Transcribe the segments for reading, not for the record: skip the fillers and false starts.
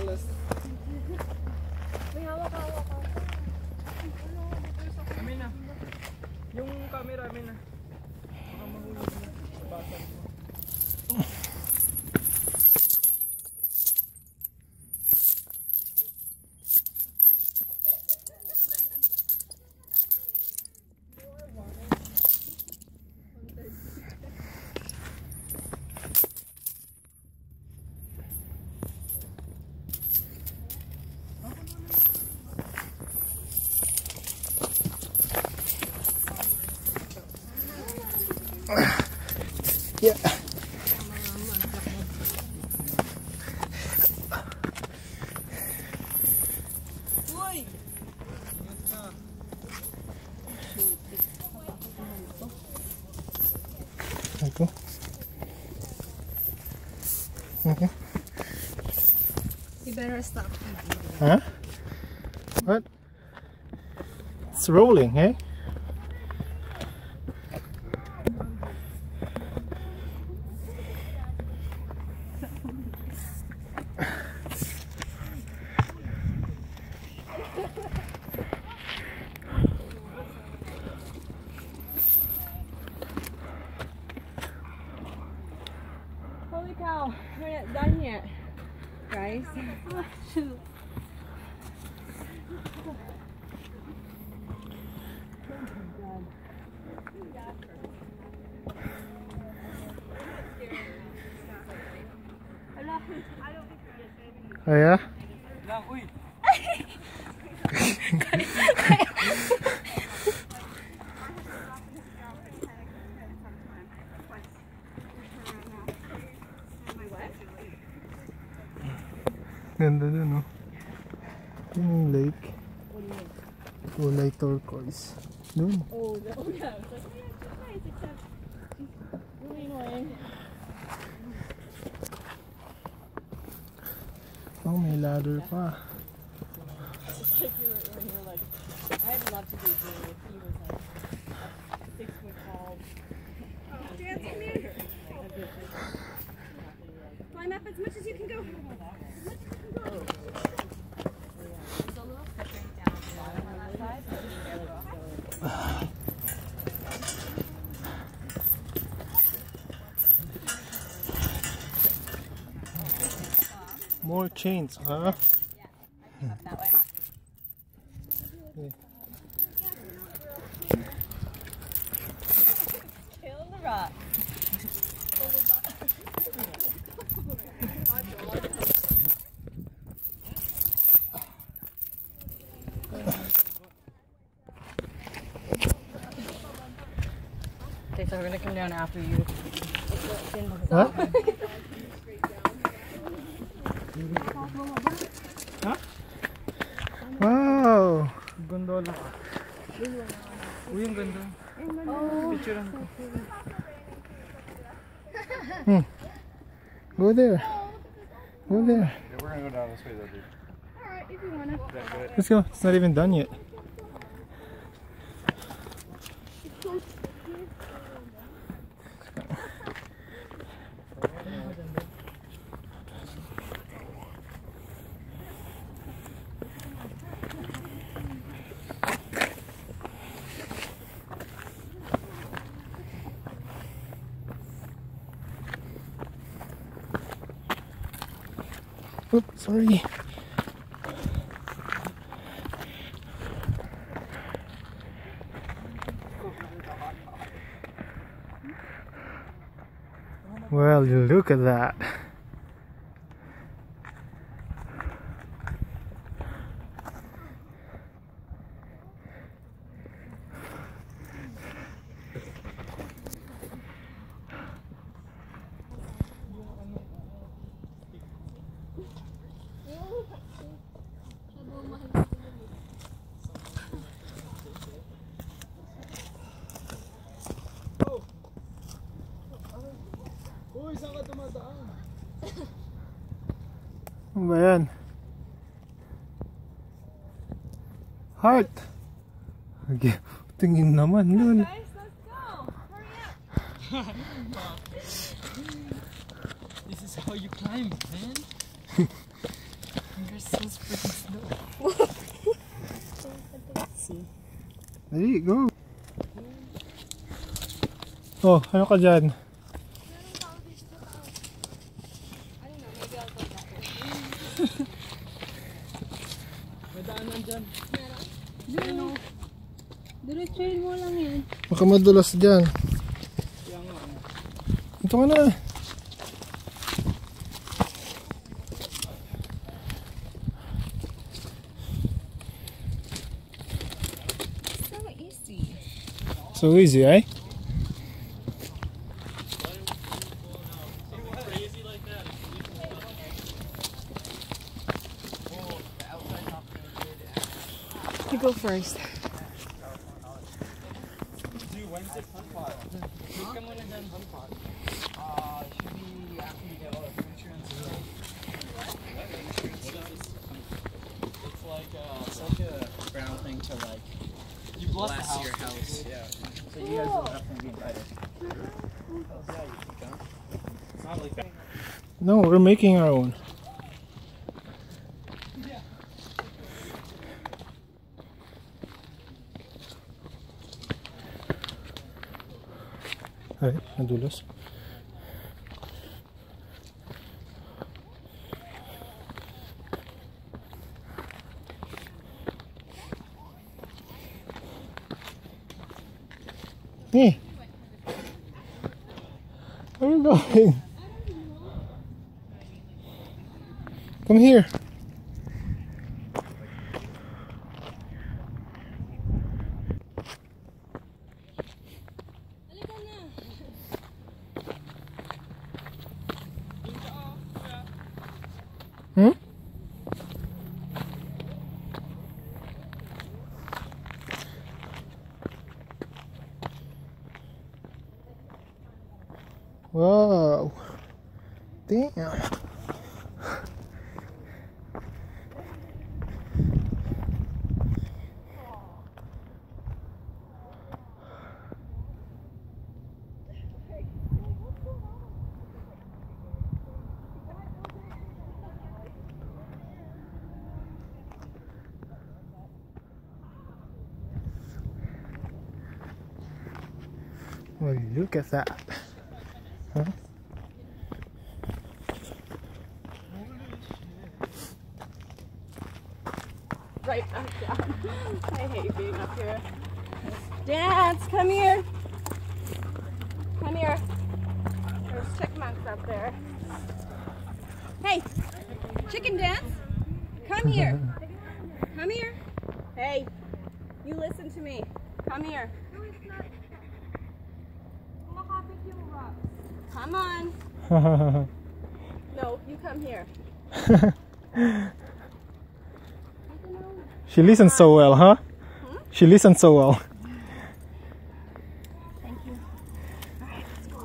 Carlos. May hawak-hawak ako. Amin na. Yung camera, amin na. Baka mahulog mo. Basan mo. Yeah. Uy! Ito. Okay. You better stop. Huh? What? It's rolling, eh? Holy cow, we're not done yet, guys. Oh, shoot. Oh yeah? Lang, uy! Ganda dun, no? Yun yung lake. Kulay turquoise. Dun. Oh, yeah. It's like, oh yeah, it's nice, except it's really annoying. Oh, may ladder pa. It's like when you're like, I'd love to do Jimmy if he was like a 6 foot tall. Oh, dance with me. Climb up as much as you can go. More chains, huh? Yeah, up that way. Yeah. Kill the rock. Okay, so we're gonna come down after you. Huh? Ha? Wow! Gondola ka. Uy, ang ganda. Picturean ko. Go there. Go there. Yeah, we're gonna go down this way though, dude. Alright, if you wanna. Let's go. It's not even done yet. Oops, sorry. Well, you look at that. Uy, saan ka tumadaan? Ano ba yan? Heart! Okay, tingin naman dun. Guys, let's go. Hurry up. This is how you climb, man. Dali, go. Oh, ano ka dyan? I don't know, maybe I'll go that way. May daanan dyan. Meron? Diretsuhin mo lang yan. Baka madulas dyan. Kaya nga. Ito ka na. So easy. So easy, eh? You go first. When's the fun part? Ka muna dyan. Fun part. Should be after you get all the insurance. It's like a brown thing to like bless your house. Yeah. So you guys don't have to be invited. Yeah, you can come. It's not like that. No, we're making our own. Ay, nadulas. Hey, where are you going? Come here. Hmm? Wow. Damn. Well, look at that. Huh? Right back down. I hate being up here. Dance, come here. Come here. There's chipmunks up there. Hey, chicken dance. Come here. Come here. Hey, you listen to me. Come here. Come on. No, you come here. She listens so well, huh? Hmm? She listens so well. Thank you. Alright, let's go.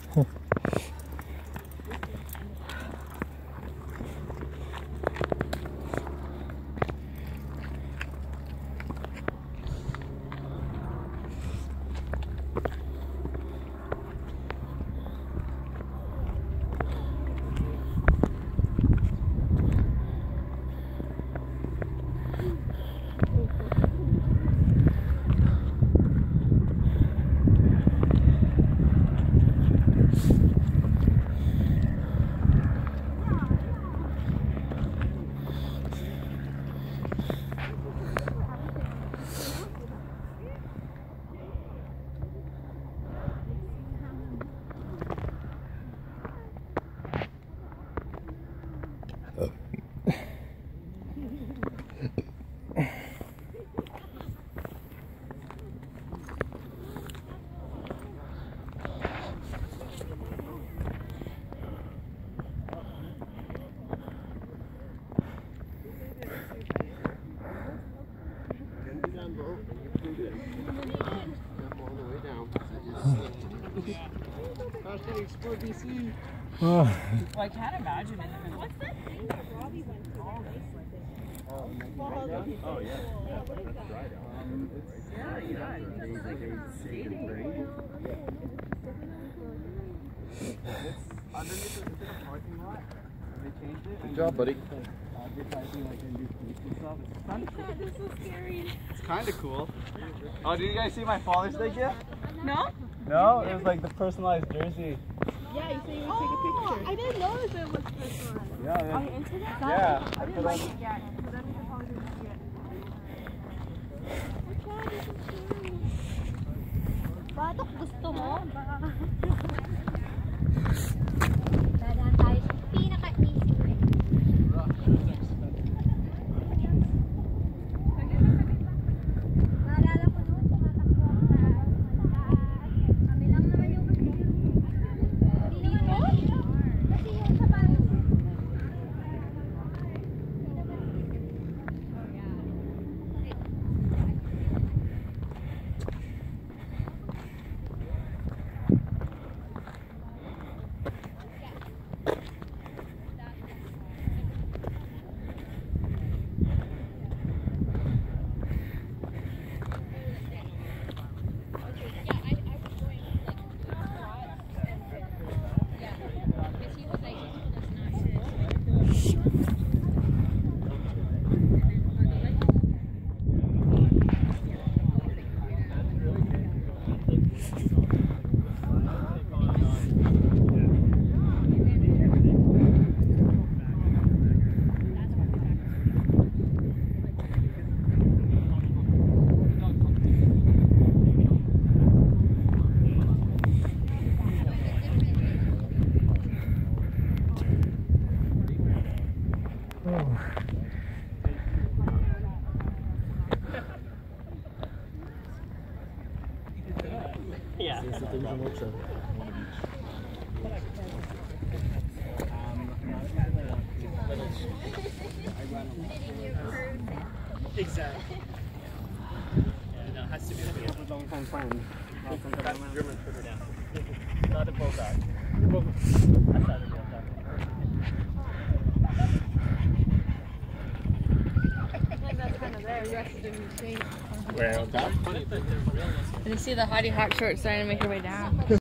Oh. Well, I can't imagine it. What's that thing that Robbie went to? All nice like this. Oh yeah. That's right. Underneath the parking lot. Good job, buddy. This is so scary. It's kind of cool. Oh, did you guys see my Father's Day gift? No? No, it was like the personalized jersey. Yeah, you said you would take a picture. I didn't notice it was this one. Yeah. Are you into that? Yeah. I didn't like it yet, so then we could probably do it. Okay, this is scary. Batok, gusto mo? Dadaan tayo sa pinaka-easy way. Naalala ko noon, tumatakbo ako sa kami lang naman yung dito? Kasi yung sa bago. Yeah. Exactly. Yeah, no, it has to be a long-time friend. German put down. Not a bulldog. I thought a bulldog. That's kind of there. You have to do me shape. Where on top? And you see the hottie hot shorts starting to make her way down.